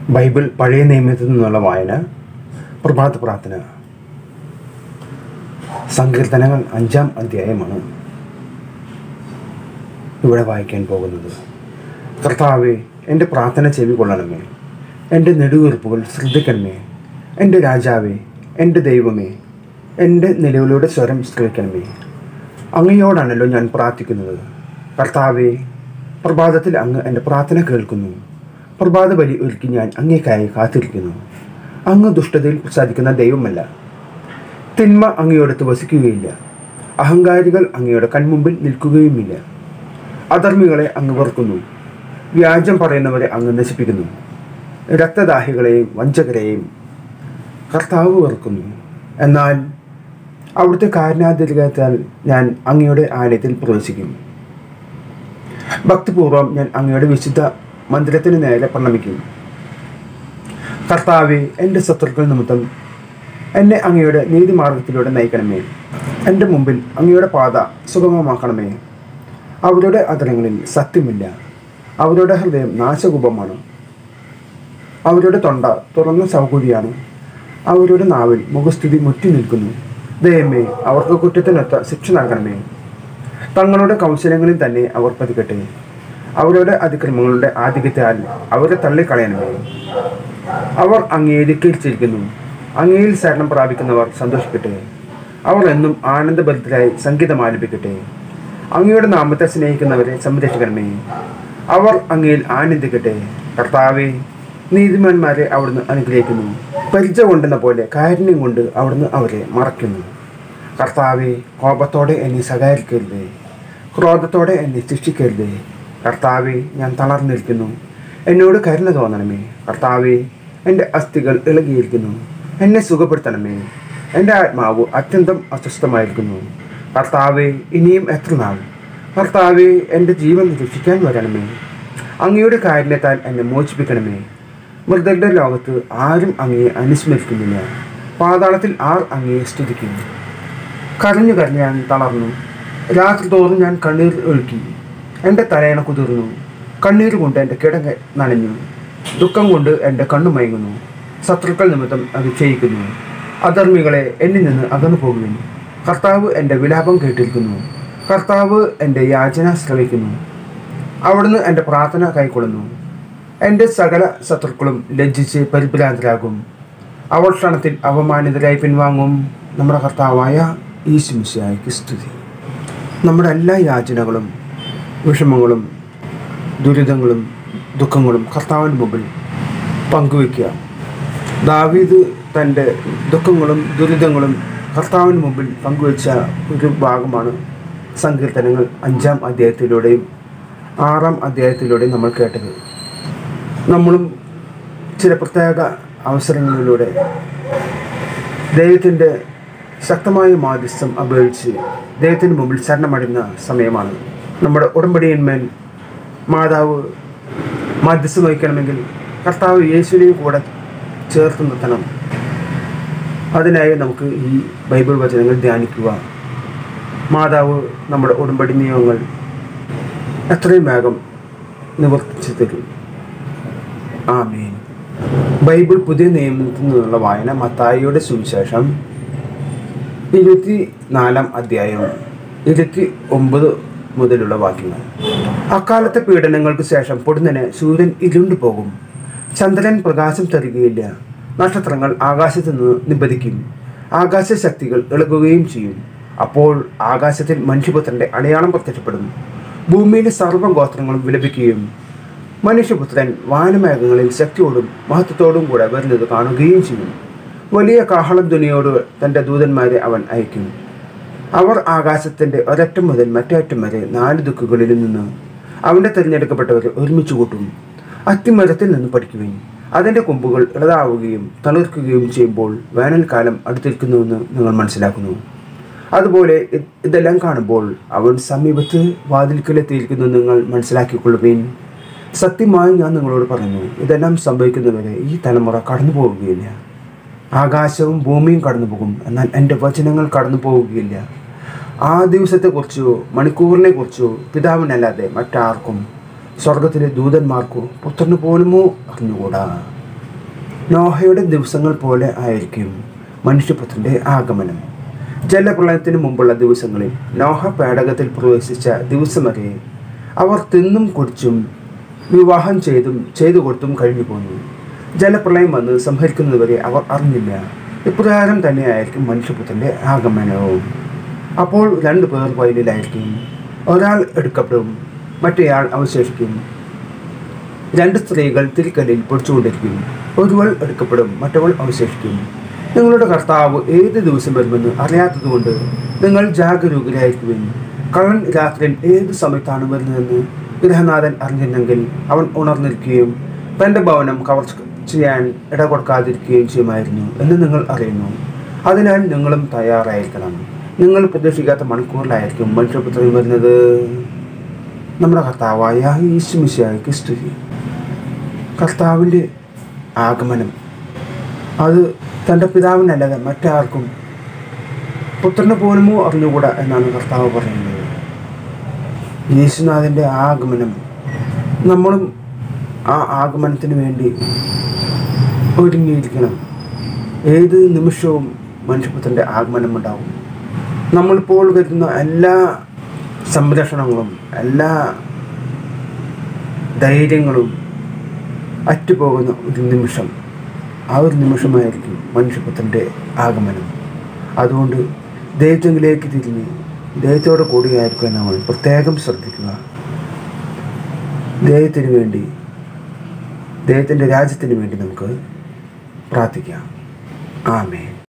Bible പഴയ നിയമത്തിൽ നിന്നുള്ള വായന. പ്രഭാത പ്രാർത്ഥന. സങ്കീർത്തനങ്ങൾ 5-ാം അധ്യായമാണ് ഇവിടെ വായിക്കാൻ പോകുന്നത്. കർത്താവേ, എൻ്റെ പ്രാർത്ഥന ചെവികൊള്ളണമേ, എൻ്റെ നെടുവീർപ്പുകൾ ശ്രദ്ധിക്കണമേ. എൻ്റെ രാജാവേ, എൻ്റെ ദൈവമേ, എൻ്റെ നിലവിലൂടെ സ്വരം ശ്രവിക്കണമേ. അങ്ങയോടാണല്ലോ ഞാൻ പ്രാർത്ഥിക്കുന്നത്. കർത്താവേ, പ്രഭാതത്തിൽ അങ്ങ് എൻ്റെ പ്രാർത്ഥന കേൾക്കുന്നു. പ്രഭാത ബലി ഒരുക്കി ഞാൻ അങ്ങേക്കായി കാത്തിരിക്കുന്നു. അങ്ങ് ദുഷ്ടതയിൽ പ്രസാദിക്കുന്ന ദൈവമല്ല. തിന്മ അങ്ങയോടത്ത് വസിക്കുകയില്ല. അഹങ്കാരികൾ അങ്ങയുടെ കൺമുമ്പിൽ നിൽക്കുകയുമില്ല. അധർമ്മികളെ അങ്ങ് വെറുക്കുന്നു. വ്യാജം പറയുന്നവരെ അങ്ങ് നശിപ്പിക്കുന്നു. രക്തദാഹികളെയും വഞ്ചകരെയും കർത്താവ് വെറുക്കുന്നു. എന്നാൽ അവിടുത്തെ കാരുണ്യാതിരകത്താൽ ഞാൻ അങ്ങയുടെ ആലയത്തിൽ പ്രവേശിക്കും. ഭക്തിപൂർവ്വം ഞാൻ അങ്ങയുടെ വിശുദ്ധ മന്ദിരത്തിന് നേരെ പ്രണമിക്കും. കർത്താവെ, എൻ്റെ ശത്രുക്കൾ നിമിത്തം എന്നെ അങ്ങയുടെ നീതിമാർഗത്തിലൂടെ നയിക്കണമേ. എൻ്റെ മുമ്പിൽ അങ്ങയുടെ പാത സുഗമമാക്കണമേ. അവരുടെ അധരങ്ങളിൽ സത്യമില്ല. അവരുടെ ഹൃദയം നാശകൂപമാണ്. അവരുടെ തൊണ്ട തുറന്ന സൗകര്യമാണ്. അവരുടെ നാവിൽ മുഖസ്ഥിതി മുറ്റി നിൽക്കുന്നു. ദൈവമേ, അവർക്ക് കുറ്റത്തിനൊത്ത ശിക്ഷ നൽകണമേ. തങ്ങളുടെ കൗശലങ്ങളിൽ തന്നെ അവർ പതിക്കട്ടെ. അവരുടെ അതിക്രമങ്ങളുടെ ആധിക്യത്താൽ അവരെ തള്ളിക്കളയണമേ. അവർ അങ്ങയെ ധിക്കരിച്ചിരിക്കുന്നു. അങ്ങയിൽ ശരണം പ്രാപിക്കുന്നവർ സന്തോഷിക്കട്ടെ. അവർ എന്നും ആനന്ദഭരിതരായി സംഗീതം ആലപിക്കട്ടെ. അങ്ങയുടെ നാമത്തെ സ്നേഹിക്കുന്നവരെ സംരക്ഷിക്കണമേ. അവർ അങ്ങയിൽ ആനന്ദിക്കട്ടെ. കർത്താവെ, നീതിമാന്മാരെ അവിടുന്ന് അനുഗ്രഹിക്കുന്നു. പരിച കൊണ്ടെന്ന പോലെ കാരുണ്യം കൊണ്ട് അവിടുന്ന് അവരെ മറയ്ക്കുന്നു. കർത്താവെ, കോപത്തോടെ എന്നെ ശകാരിക്കരുതേ. ക്രോധത്തോടെ എന്നെ ശിക്ഷിക്കരുതേ. കർത്താവെ, ഞാൻ തളർന്നിരിക്കുന്നു. എന്നോട് കരുണ തോന്നണമേ. കർത്താവെ, എൻ്റെ അസ്ഥികൾ ഇളകിയിരിക്കുന്നു. എന്നെ സുഖപ്പെടുത്തണമേ. എൻ്റെ ആത്മാവ് അത്യന്തം അസ്വസ്ഥമായിരിക്കുന്നു. കർത്താവെ, ഇനിയും എത്ര നാൾ? കർത്താവെ, എൻ്റെ ജീവൻ രക്ഷിക്കാൻ വരണമേ. അങ്ങയുടെ കാരുണ്യത്താൽ എന്നെ മോചിപ്പിക്കണമേ. മൃതരുടെ ലോകത്ത് ആരും അങ്ങയെ അനുസ്മരിക്കുന്നില്ല. പാതാളത്തിൽ ആർ അങ്ങയെ സ്തുതിക്കും. കരഞ്ഞു ഞാൻ തളർന്നു. രാത്രി തോറും ഞാൻ കണ്ണീർ ഒഴുക്കി. എൻ്റെ തലയണ കുതിർന്നു. കണ്ണീർ കൊണ്ട് എൻ്റെ കിടങ്ങ നനഞ്ഞു. ദുഃഖം കൊണ്ട് എൻ്റെ കണ്ണു മയങ്ങുന്നു. ശത്രുക്കൾ നിമിത്തം അത് ക്ഷയിക്കുന്നു. അധർമ്മികളെ എന്നിൽ നിന്ന് അകന്നു പോകുന്നു. കർത്താവ് എൻ്റെ വിലാപം കേട്ടിരിക്കുന്നു. കർത്താവ് എൻ്റെ യാചന ശ്രവിക്കുന്നു. അവിടുന്ന് എൻ്റെ പ്രാർത്ഥന കൈക്കൊള്ളുന്നു. എൻ്റെ സകല ശത്രുക്കളും ലജ്ജിച്ച് പരിഭ്രാന്തരാകും. അവർ ക്ഷണത്തിൽ അവമാനിതരായി പിൻവാങ്ങും. നമ്മുടെ കർത്താവായ യേശുമിശിഹായ്ക്ക് സ്തുതി. നമ്മുടെ എല്ലാ യാചനകളും വിഷമങ്ങളും ദുരിതങ്ങളും ദുഃഖങ്ങളും കർത്താവിൻ്റെ മുമ്പിൽ പങ്കുവയ്ക്കുക. ദാവീദ് തൻ്റെ ദുഃഖങ്ങളും ദുരിതങ്ങളും കർത്താവിന് മുമ്പിൽ പങ്കുവച്ച ഒരു ഭാഗമാണ് സങ്കീർത്തനങ്ങൾ 5-ാം അധ്യായത്തിലൂടെയും 6-ാം അധ്യായത്തിലൂടെയും നമ്മൾ കേട്ടത്. നമ്മളും ചില പ്രത്യേക അവസരങ്ങളിലൂടെ ദൈവത്തിൻ്റെ ശക്തമായ മാധ്യസ്ഥം അപേക്ഷിച്ച് ദൈവത്തിന് മുമ്പിൽ ശരണമടയുന്ന സമയമാണ്. നമ്മുടെ ഉടമ്പടിയന്മേൽ മാതാവ് മാധ്യസ്ഥം വഹിക്കണമെങ്കിൽ കർത്താവ് യേശുവിനെയും കൂടെ ചേർത്ത് നിർത്തണം. അതിനായി നമുക്ക് ഈ ബൈബിൾ വചനങ്ങൾ ധ്യാനിക്കുക. മാതാവ് നമ്മുടെ ഉടമ്പടി നിയമങ്ങൾ എത്രയും വേഗം നിവർത്തിച്ചു തരും. ആമേൻ. ബൈബിൾ പുതിയ നിയമത്തിൽ നിന്നുള്ള വായന. മത്തായിയുടെ സുവിശേഷം 24-ാം അധ്യായം 29 മുതലുള്ള വാക്യങ്ങൾ. അക്കാലത്തെ പീഡനങ്ങൾക്ക് ശേഷം പൊടുന്നനെ സൂര്യൻ ഇരുണ്ടു പോകും. ചന്ദ്രൻ പ്രകാശം തരികയില്ല. നക്ഷത്രങ്ങൾ ആകാശത്ത് നിന്ന് നിബദിക്കും. ആകാശശക്തികൾ ഇളകുകയും ചെയ്യും. അപ്പോൾ ആകാശത്തിൽ മനുഷ്യപുത്രന്റെ അടയാളം പ്രത്യക്ഷപ്പെടും. ഭൂമിയിലെ സർവ്വഗോത്രങ്ങളും വിലപിക്കുകയും മനുഷ്യപുത്രൻ വാനമേഘങ്ങളിൽ ശക്തിയോടും മഹത്വത്തോടും കൂടെ വരുന്നത് കാണുകയും ചെയ്യും. വലിയ കാഹളധ്വനിയോട് തൻ്റെ ദൂതന്മാരെ അവൻ അയക്കും. അവർ ആകാശത്തിൻ്റെ ഒരറ്റം മുതൽ മറ്റേ അറ്റം വരെ 4 ദിക്കുകളിൽ നിന്ന് അവൻ്റെ തിരഞ്ഞെടുക്കപ്പെട്ടവരെ ഒരുമിച്ച് കൂട്ടും. അത്തിമരത്തിൽ നിന്ന് പഠിക്കുവിൻ. അതിൻ്റെ കൊമ്പുകൾ ഇളതാവുകയും തളിർക്കുകയും ചെയ്യുമ്പോൾ വേനൽക്കാലം അടുത്തിരിക്കുന്നുവെന്ന് നിങ്ങൾ മനസ്സിലാക്കുന്നു. അതുപോലെ ഇതെല്ലാം കാണുമ്പോൾ അവൻ സമീപത്ത് വാതിൽക്കലെത്തിയിരിക്കുന്നു നിങ്ങൾ മനസ്സിലാക്കിക്കൊള്ളുവിൻ. സത്യമായി ഞാൻ നിങ്ങളോട് പറയുന്നു, ഇതെല്ലാം സംഭവിക്കുന്നവരെ ഈ തലമുറ കടന്നു പോവുകയില്ല. ആകാശവും ഭൂമിയും കടന്നു പോകും, എന്നാൽ എൻ്റെ വചനങ്ങൾ കടന്നു പോവുകയില്ല. ആ ദിവസത്തെക്കുറിച്ചോ മണിക്കൂറിനെക്കുറിച്ചോ പിതാവിനല്ലാതെ മറ്റാർക്കും സ്വർഗത്തിലെ ദൂതന്മാർക്കോ പുത്രന് പോലുമോ അറിഞ്ഞുകൂടാ. നോഹയുടെ ദിവസങ്ങൾ പോലെ ആയിരിക്കും മനുഷ്യപുത്രൻ്റെ ആഗമനം. ജലപ്രളയത്തിന് മുമ്പുള്ള ദിവസങ്ങളിൽ നോഹ പേടകത്തിൽ പ്രവേശിച്ച ദിവസം വരെ അവർ തിന്നും കുടിച്ചും വിവാഹം ചെയ്തു കൊടുത്തും കഴിഞ്ഞു പോന്നു. ജലപ്രളയം വന്ന് സംഹരിക്കുന്നതുവരെ അവർ അറിഞ്ഞില്ല. ഇപ്രകാരം തന്നെയായിരിക്കും മനുഷ്യപുത്രൻ്റെ ആഗമനവും. അപ്പോൾ 2 പേർ വയലിലായിരിക്കും. ഒരാൾ എടുക്കപ്പെടും, മറ്റേയാൾ അവശേഷിക്കും. 2 സ്ത്രീകൾ തിരിക്കല്ലിൽ പൊടിച്ചുകൊണ്ടിരിക്കും. ഒരുവൾ എടുക്കപ്പെടും, മറ്റവൾ അവശേഷിക്കും. നിങ്ങളുടെ കർത്താവ് ഏത് ദിവസം വരുമെന്ന് അറിയാത്തതുകൊണ്ട് നിങ്ങൾ ജാഗരൂകരായിരിക്കുവിൻ. കള്ളൻ രാത്രിയിൽ ഏത് സമയത്താണ് വരുന്നതെന്ന് ഗൃഹനാഥൻ അറിഞ്ഞിരുന്നെങ്കിൽ അവൻ ഉണർന്നിരിക്കുകയും തൻ്റെ ഭവനം കവർച്ച ചെയ്യാൻ ഇടകൊടുക്കാതിരിക്കുകയും ചെയ്യുമായിരുന്നു എന്ന് നിങ്ങൾ അറിയുന്നു. അതിനാൽ നിങ്ങളും തയ്യാറായിരിക്കണം. നിങ്ങൾ പ്രതീക്ഷിക്കാത്ത മണിക്കൂറിലായിരിക്കും മനുഷ്യപുത്രൻ വരുന്നത്. നമ്മുടെ കർത്താവായ യേശു മിശിഹായ്ക്ക് സ്തുതി. കർത്താവിൻ്റെ ആഗമനം അത് തൻ്റെ പിതാവിനല്ലാതെ മറ്റാർക്കും, പുത്രന് പോലുമോ അറിഞ്ഞുകൂടാ എന്നാണ് കർത്താവ് പറയുന്നത്. യേശുനാഥൻ്റെ ആഗമനം, നമ്മളും ആ ആഗമനത്തിന് വേണ്ടി ഒരുങ്ങിയിരിക്കണം. ഏത് നിമിഷവും മനുഷ്യപുത്രൻ്റെ ആഗമനം ഉണ്ടാവും. നമ്മളിപ്പോൾ കരുതുന്ന എല്ലാ സംരക്ഷണങ്ങളും എല്ലാ ധൈര്യങ്ങളും അറ്റുപോകുന്ന ഒരു നിമിഷം, ആ ഒരു നിമിഷമായിരിക്കും മനുഷ്യപുത്രൻ്റെ ആഗമനം. അതുകൊണ്ട് ദൈവത്തിലേക്ക് തിരിഞ്ഞ് ദൈവത്തോടെ കൂടിയായിരിക്കും നമ്മൾ പ്രത്യേകം ശ്രദ്ധിക്കുക. ദൈവത്തിന് വേണ്ടി, ദൈവത്തിൻ്റെ രാജ്യത്തിന് വേണ്ടി നമുക്ക് പ്രാർത്ഥിക്കാം. ആമേൻ.